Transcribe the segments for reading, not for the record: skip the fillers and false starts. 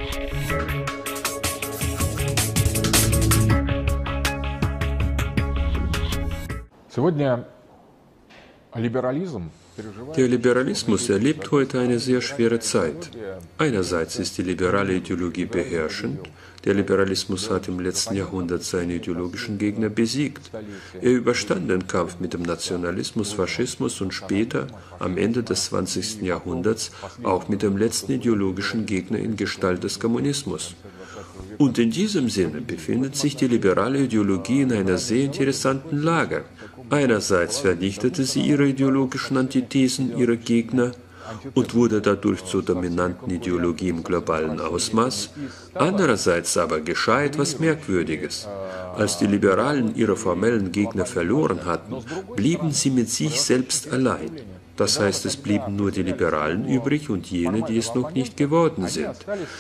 Der Liberalismus erlebt heute eine sehr schwere Zeit. Einerseits ist die liberale Ideologie beherrschend. Der Liberalismus hat im letzten Jahrhundert seine ideologischen Gegner besiegt. Er überstand den Kampf mit dem Nationalismus, Faschismus und später, am Ende des 20. Jahrhunderts, auch mit dem letzten ideologischen Gegner in Gestalt des Kommunismus. Und in diesem Sinne befindet sich die liberale Ideologie in einer sehr interessanten Lage. Einerseits vernichtete sie ihre ideologischen Antithesen, ihre Gegner, und wurde dadurch zur dominanten Ideologie im globalen Ausmaß. Andererseits aber geschah etwas Merkwürdiges. Als die Liberalen ihre formellen Gegner verloren hatten, blieben sie mit sich selbst allein. Das heißt, es blieben nur die Liberalen übrig und jene, die es noch nicht geworden sind.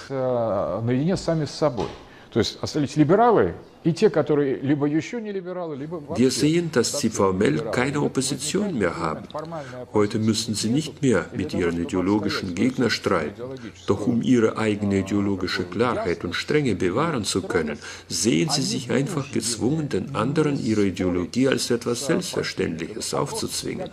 Wir sehen, dass sie formell keine Opposition mehr haben. Heute müssen sie nicht mehr mit ihren ideologischen Gegnern streiten. Doch um ihre eigene ideologische Klarheit und Strenge bewahren zu können, sehen sie sich einfach gezwungen, den anderen ihre Ideologie als etwas Selbstverständliches aufzuzwingen.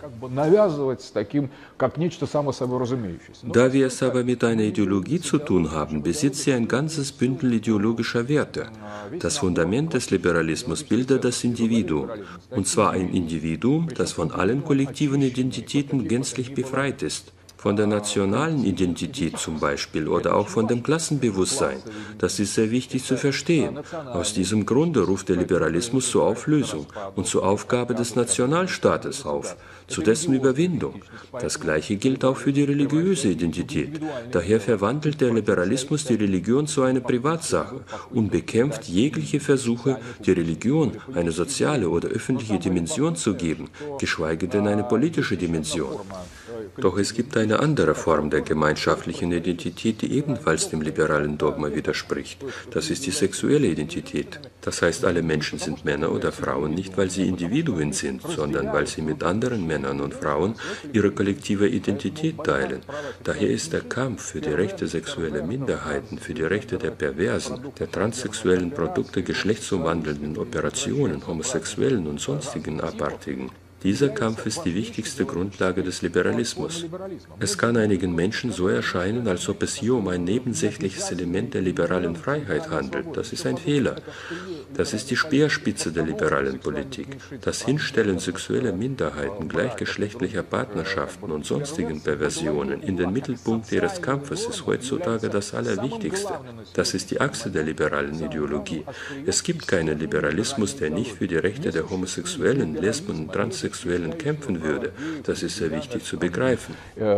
Da wir es aber mit einer Ideologie zu tun haben, besitzt sie ein ganzes Bündel ideologischer Werte. Das Fundament des Liberalismus bildet das Individuum, und zwar ein Individuum, das von allen kollektiven Identitäten gänzlich befreit ist. Von der nationalen Identität zum Beispiel oder auch von dem Klassenbewusstsein. Das ist sehr wichtig zu verstehen. Aus diesem Grunde ruft der Liberalismus zur Auflösung und zur Aufgabe des Nationalstaates auf, zu dessen Überwindung. Das Gleiche gilt auch für die religiöse Identität. Daher verwandelt der Liberalismus die Religion zu einer Privatsache und bekämpft jegliche Versuche, die Religion eine soziale oder öffentliche Dimension zu geben, geschweige denn eine politische Dimension. Doch es gibt eine andere Form der gemeinschaftlichen Identität, die ebenfalls dem liberalen Dogma widerspricht. Das ist die sexuelle Identität. Das heißt, alle Menschen sind Männer oder Frauen nicht, weil sie Individuen sind, sondern weil sie mit anderen Männern und Frauen ihre kollektive Identität teilen. Daher ist der Kampf für die Rechte sexueller Minderheiten, für die Rechte der Perversen, der transsexuellen Produkte, geschlechtsumwandelnden Operationen, Homosexuellen und sonstigen Abartigen. Dieser Kampf ist die wichtigste Grundlage des Liberalismus. Es kann einigen Menschen so erscheinen, als ob es hier um ein nebensächliches Element der liberalen Freiheit handelt. Das ist ein Fehler. Das ist die Speerspitze der liberalen Politik. Das Hinstellen sexueller Minderheiten, gleichgeschlechtlicher Partnerschaften und sonstigen Perversionen in den Mittelpunkt ihres Kampfes ist heutzutage das Allerwichtigste. Das ist die Achse der liberalen Ideologie. Es gibt keinen Liberalismus, der nicht für die Rechte der Homosexuellen, Lesben und Transsexuellen kämpfen würde. Das ist sehr wichtig zu begreifen.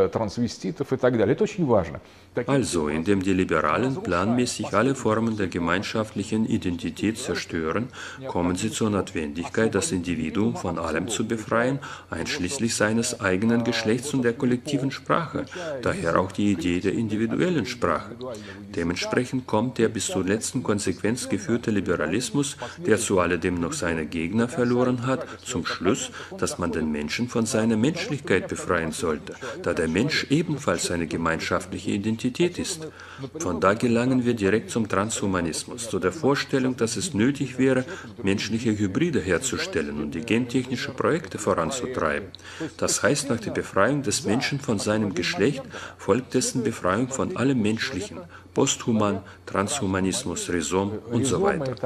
Also, indem die Liberalen planmäßig alle Formen der gemeinschaftlichen Identität zerstören, kommen sie zur Notwendigkeit, das Individuum von allem zu befreien, einschließlich seines eigenen Geschlechts und der kollektiven Sprache, daher auch die Idee der individuellen Sprache. Dementsprechend kommt der bis zur letzten Konsequenz geführte Liberalismus, der zu alledem noch seine Gegner verloren hat, zum Schluss, dass man den Menschen von seiner Menschlichkeit befreien sollte, da der Mensch ebenfalls eine gemeinschaftliche Identität ist. Von da gelangen wir direkt zum Transhumanismus, zu der Vorstellung, dass es nötig wäre, menschliche Hybride herzustellen und die gentechnischen Projekte voranzutreiben. Das heißt, nach der Befreiung des Menschen von seinem Geschlecht folgt dessen Befreiung von allem Menschlichen, Posthuman, Transhumanismus, Rhizom und so weiter.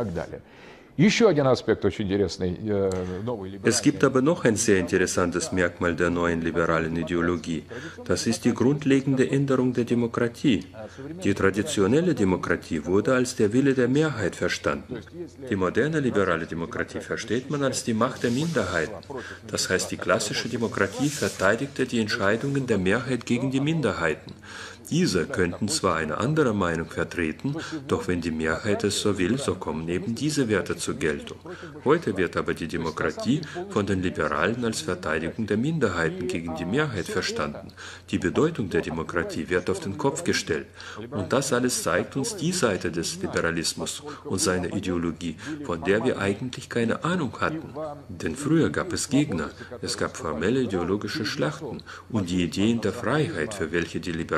Es gibt aber noch ein sehr interessantes Merkmal der neuen liberalen Ideologie. Das ist die grundlegende Änderung der Demokratie. Die traditionelle Demokratie wurde als der Wille der Mehrheit verstanden. Die moderne liberale Demokratie versteht man als die Macht der Minderheiten. Das heißt, die klassische Demokratie verteidigte die Entscheidungen der Mehrheit gegen die Minderheiten. Diese könnten zwar eine andere Meinung vertreten, doch wenn die Mehrheit es so will, so kommen eben diese Werte zur Geltung. Heute wird aber die Demokratie von den Liberalen als Verteidigung der Minderheiten gegen die Mehrheit verstanden. Die Bedeutung der Demokratie wird auf den Kopf gestellt. Und das alles zeigt uns die Seite des Liberalismus und seiner Ideologie, von der wir eigentlich keine Ahnung hatten. Denn früher gab es Gegner, es gab formelle ideologische Schlachten und die Ideen der Freiheit, für welche die Liberalen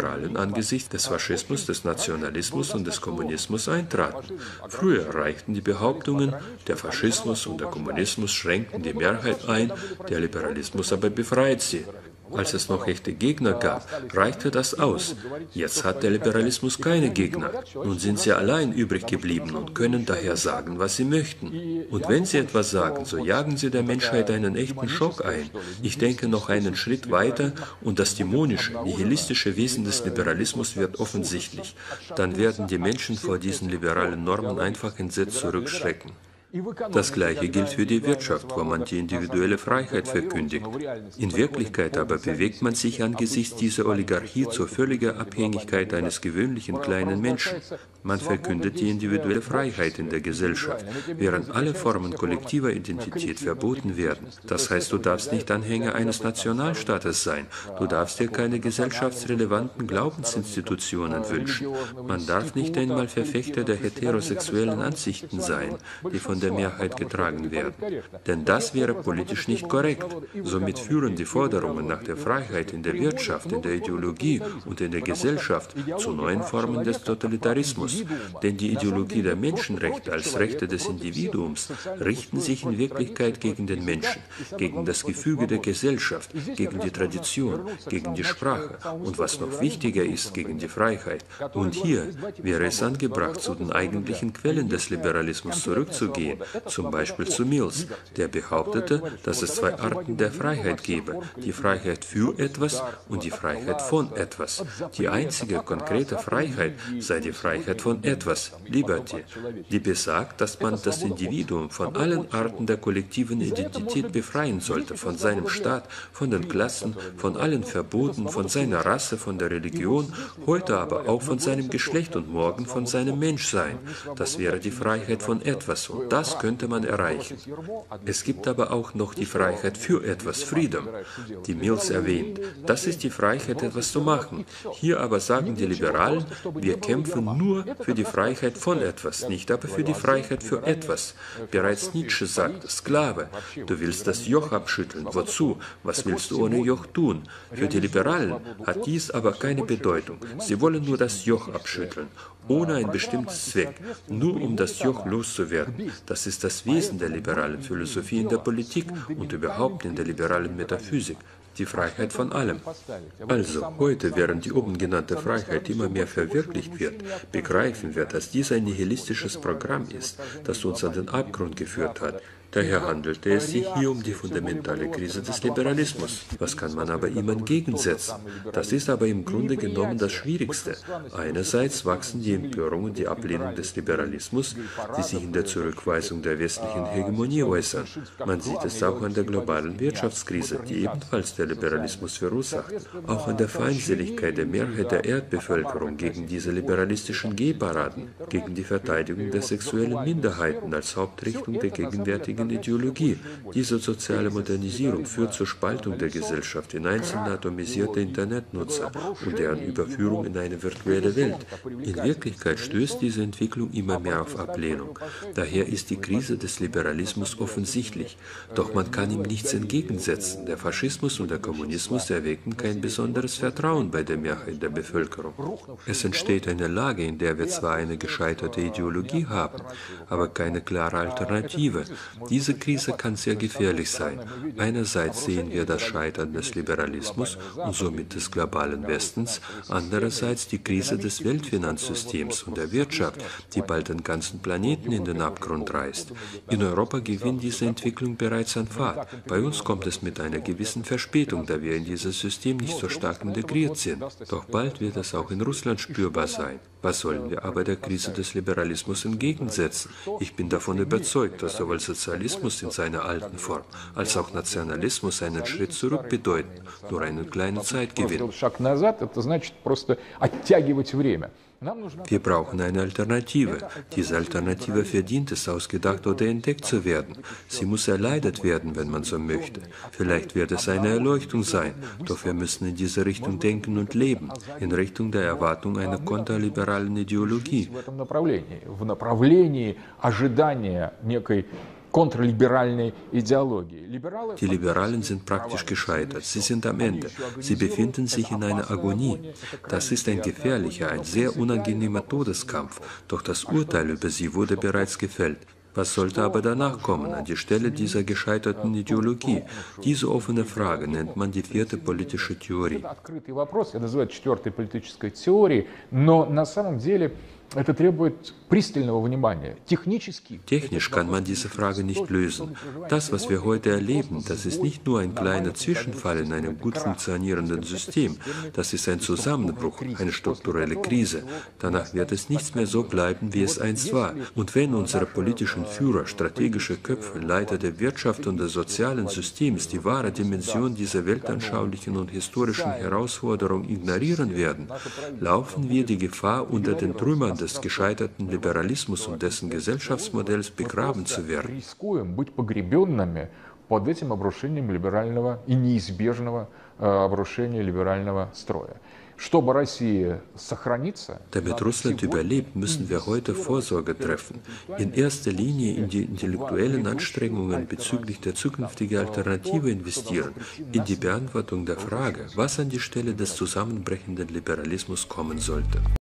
angesichts des Faschismus, des Nationalismus und des Kommunismus eintraten. Früher reichten die Behauptungen, der Faschismus und der Kommunismus schränken die Mehrheit ein, der Liberalismus aber befreit sie. Als es noch echte Gegner gab, reichte das aus. Jetzt hat der Liberalismus keine Gegner. Nun sind sie allein übrig geblieben und können daher sagen, was sie möchten. Und wenn sie etwas sagen, so jagen sie der Menschheit einen echten Schock ein. Ich denke noch einen Schritt weiter und das dämonische, nihilistische Wesen des Liberalismus wird offensichtlich. Dann werden die Menschen vor diesen liberalen Normen einfach entsetzt zurückschrecken. Das Gleiche gilt für die Wirtschaft, wo man die individuelle Freiheit verkündigt. In Wirklichkeit aber bewegt man sich angesichts dieser Oligarchie zur völligen Abhängigkeit eines gewöhnlichen kleinen Menschen. Man verkündet die individuelle Freiheit in der Gesellschaft, während alle Formen kollektiver Identität verboten werden. Das heißt, du darfst nicht Anhänger eines Nationalstaates sein, du darfst dir keine gesellschaftsrelevanten Glaubensinstitutionen wünschen. Man darf nicht einmal Verfechter der heterosexuellen Ansichten sein, die von der Mehrheit getragen werden. Denn das wäre politisch nicht korrekt. Somit führen die Forderungen nach der Freiheit in der Wirtschaft, in der Ideologie und in der Gesellschaft zu neuen Formen des Totalitarismus. Denn die Ideologie der Menschenrechte als Rechte des Individuums richten sich in Wirklichkeit gegen den Menschen, gegen das Gefüge der Gesellschaft, gegen die Tradition, gegen die Sprache und was noch wichtiger ist, gegen die Freiheit. Und hier wäre es angebracht, zu den eigentlichen Quellen des Liberalismus zurückzugehen, zum Beispiel zu Mills, der behauptete, dass es zwei Arten der Freiheit gebe, die Freiheit für etwas und die Freiheit von etwas. Die einzige konkrete Freiheit sei die Freiheit von etwas, Liberty, die besagt, dass man das Individuum von allen Arten der kollektiven Identität befreien sollte, von seinem Staat, von den Klassen, von allen Verboten, von seiner Rasse, von der Religion, heute aber auch von seinem Geschlecht und morgen von seinem Menschsein. Das wäre die Freiheit von etwas und das könnte man erreichen. Es gibt aber auch noch die Freiheit für etwas, Freedom, die Mills erwähnt. Das ist die Freiheit, etwas zu machen. Hier aber sagen die Liberalen, wir kämpfen nur für die Freiheit von etwas, nicht aber für die Freiheit für etwas. Bereits Nietzsche sagt, Sklave, du willst das Joch abschütteln. Wozu? Was willst du ohne Joch tun? Für die Liberalen hat dies aber keine Bedeutung. Sie wollen nur das Joch abschütteln, ohne ein bestimmtes Zweck, nur um das Joch loszuwerden. Das ist das Wesen der liberalen Philosophie in der Politik und überhaupt in der liberalen Metaphysik. Die Freiheit von allem. Also, heute, während die oben genannte Freiheit immer mehr verwirklicht wird, begreifen wir, dass dies ein nihilistisches Programm ist, das uns an den Abgrund geführt hat. Daher handelte es sich hier um die fundamentale Krise des Liberalismus. Was kann man aber ihm entgegensetzen? Das ist aber im Grunde genommen das Schwierigste. Einerseits wachsen die Empörung und die Ablehnung des Liberalismus, die sich in der Zurückweisung der westlichen Hegemonie äußern. Man sieht es auch an der globalen Wirtschaftskrise, die ebenfalls der Liberalismus verursacht. Auch an der Feindseligkeit der Mehrheit der Erdbevölkerung gegen diese liberalistischen Gehparaden, gegen die Verteidigung der sexuellen Minderheiten als Hauptrichtung der gegenwärtigen Ideologie. Diese soziale Modernisierung führt zur Spaltung der Gesellschaft in einzelne atomisierte Internetnutzer und deren Überführung in eine virtuelle Welt. In Wirklichkeit stößt diese Entwicklung immer mehr auf Ablehnung. Daher ist die Krise des Liberalismus offensichtlich. Doch man kann ihm nichts entgegensetzen. Der Faschismus und der Kommunismus erwecken kein besonderes Vertrauen bei der Mehrheit der Bevölkerung. Es entsteht eine Lage, in der wir zwar eine gescheiterte Ideologie haben, aber keine klare Alternative. Diese Krise kann sehr gefährlich sein. Einerseits sehen wir das Scheitern des Liberalismus und somit des globalen Westens, andererseits die Krise des Weltfinanzsystems und der Wirtschaft, die bald den ganzen Planeten in den Abgrund reißt. In Europa gewinnt diese Entwicklung bereits an Fahrt. Bei uns kommt es mit einer gewissen Verspätung, da wir in dieses System nicht so stark integriert sind. Doch bald wird es auch in Russland spürbar sein. Was sollen wir aber der Krise des Liberalismus entgegensetzen? Ich bin davon überzeugt, dass sowohl Sozialismus in seiner alten Form als auch Nationalismus einen Schritt zurück bedeuten, nur einen kleinen Zeitgewinn. Wir brauchen eine Alternative. Diese Alternative verdient es, ausgedacht oder entdeckt zu werden. Sie muss erleidet werden, wenn man so möchte. Vielleicht wird es eine Erleuchtung sein, doch wir müssen in diese Richtung denken und leben, in Richtung der Erwartung einer konterliberalen Ideologie. Die Liberalen sind praktisch gescheitert. Sie sind am Ende. Sie befinden sich in einer Agonie. Das ist ein gefährlicher, ein sehr unangenehmer Todeskampf. Doch das Urteil über sie wurde bereits gefällt. Was sollte aber danach kommen, an die Stelle dieser gescheiterten Ideologie? Diese offene Frage nennt man die vierte politische Theorie. Technisch kann man diese Frage nicht lösen. Das, was wir heute erleben, das ist nicht nur ein kleiner Zwischenfall in einem gut funktionierenden System. Das ist ein Zusammenbruch, eine strukturelle Krise. Danach wird es nichts mehr so bleiben, wie es einst war. Und wenn unsere politischen Führer, strategische Köpfe, Leiter der Wirtschaft und des sozialen Systems die wahre Dimension dieser weltanschaulichen und historischen Herausforderung ignorieren werden, laufen wir die Gefahr, unter den Trümmern des gescheiterten Liberalismus und dessen Gesellschaftsmodells begraben zu werden. Под этим обрушением либерального и неизбежного обрушения либерального строя. Damit Russland überlebt, müssen wir heute Vorsorge treffen. In erster Linie in die intellektuellen Anstrengungen bezüglich der zukünftigen Alternative investieren, in die Beantwortung der Frage, was an die Stelle des zusammenbrechenden Liberalismus kommen sollte.